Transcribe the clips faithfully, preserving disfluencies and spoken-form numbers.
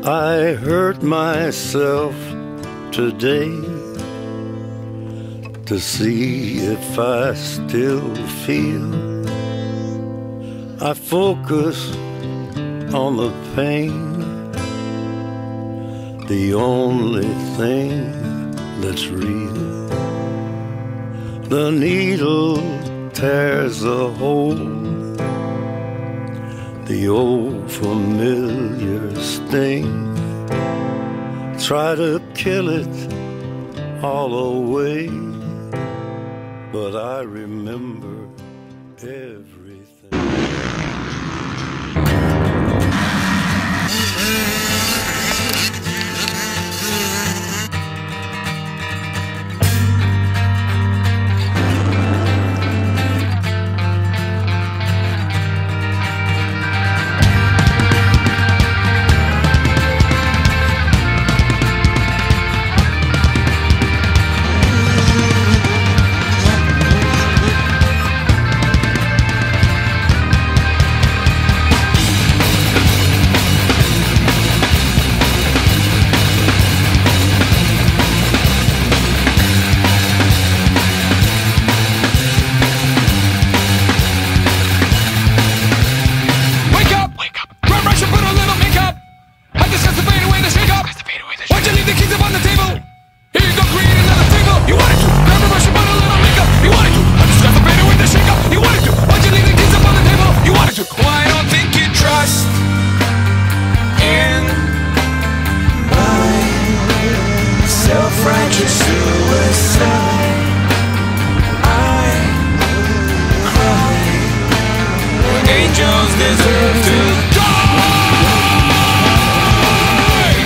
I hurt myself today to see if I still feel. I focus on the pain, the only thing that's real. The needle tears a hole, the old familiar sting. Try to kill it all away, but I remember everything. Self-righteous suicide. I cry when angels deserve to die.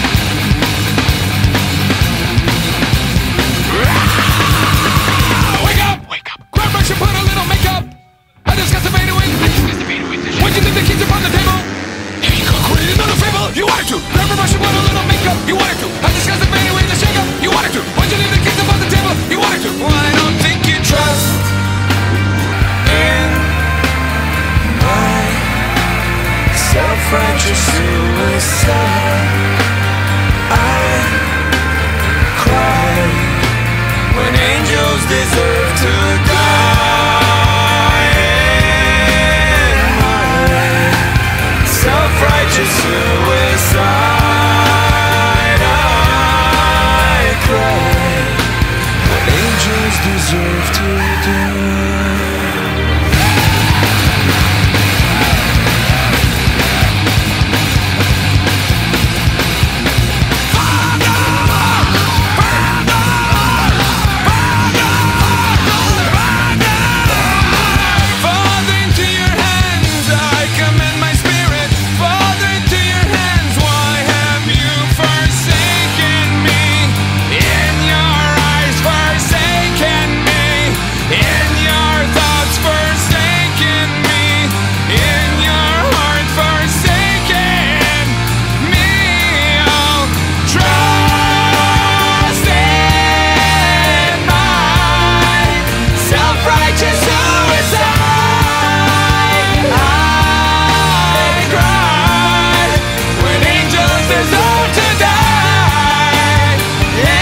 Wake up! Wake up! Grab brush and put a little makeup. I discuss the fade away. I discuss the fade away. Why'd you leave the keys upon the table? If you could quit another fable, you wanted to. Grab a brush and put a little makeup. You wanted to. I discuss the fade away. You wanted to. Why'd you leave the kids up on the table? You wanted to. Well, I don't think you trust in my self-righteous suicide. I cry when angels deserve to die. In my self-righteous suicide. Deserve to die.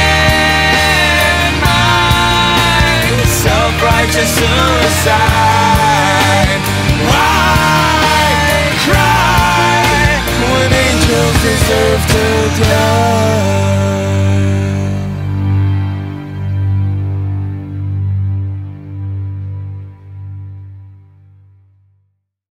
Suicide.